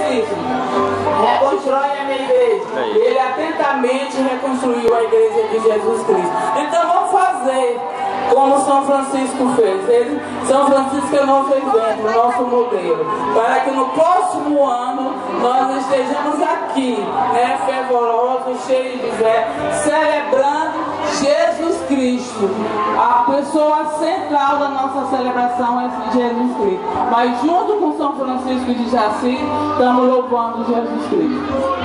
Francisco reconstrói a minha igreja. Ele atentamente reconstruiu a igreja de Jesus Cristo. Então vamos fazer como São Francisco fez. São Francisco é o nosso exemplo, o nosso modelo, para que no próximo ano nós estejamos aqui, né, fervorosos, cheios de fé, celebrando Jesus Cristo. A pessoa central da nossa celebração é Jesus Cristo. Mas junto com São Francisco de Jaci, estamos louvando Jesus Cristo.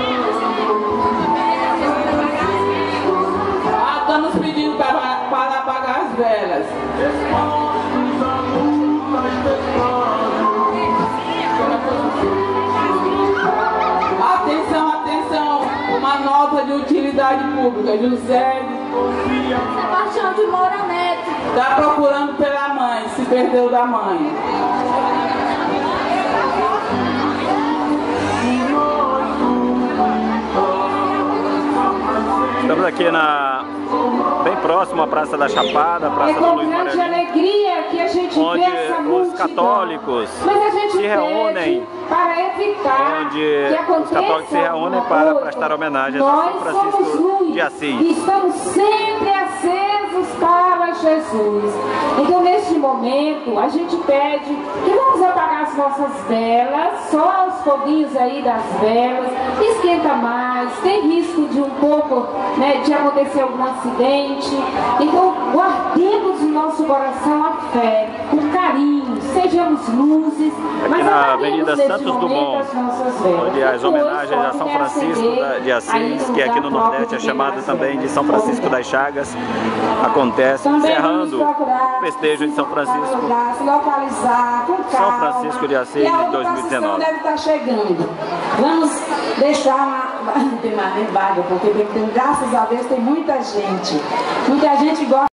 Estamos pedindo para apagar as velas. Atenção, atenção, uma nota de utilidade pública. José Sebastião de Moura Neto está procurando pela mãe, se perdeu da mãe. Estamos aqui bem próximo à Praça da Chapada, Praça do Luiz Maranhão, alegria que a gente onde os católicos se reúnem, os católicos se reúnem para prestar homenagem a São Francisco de Assis. Estamos sempre acesos para Jesus. Então, neste momento, a gente pede que vamos apagar as nossas velas, só os foguinhos aí das velas, esquenta mais, tem risco de um pouco, né, de acontecer algum acidente. Então, guardemos no nosso coração a fé, o carinho, sejamos luzes. Aqui na Avenida Santos Dumont, onde as homenagens a São Francisco de Assis, que aqui no Nordeste é chamado também de São Francisco das Chagas, acontece, encerrando o festejo de São Francisco, São Francisco de Assis de 2019. Deve estar chegando. Vamos deixar não tem mais nem vaga, porque graças a Deus tem muita gente gosta.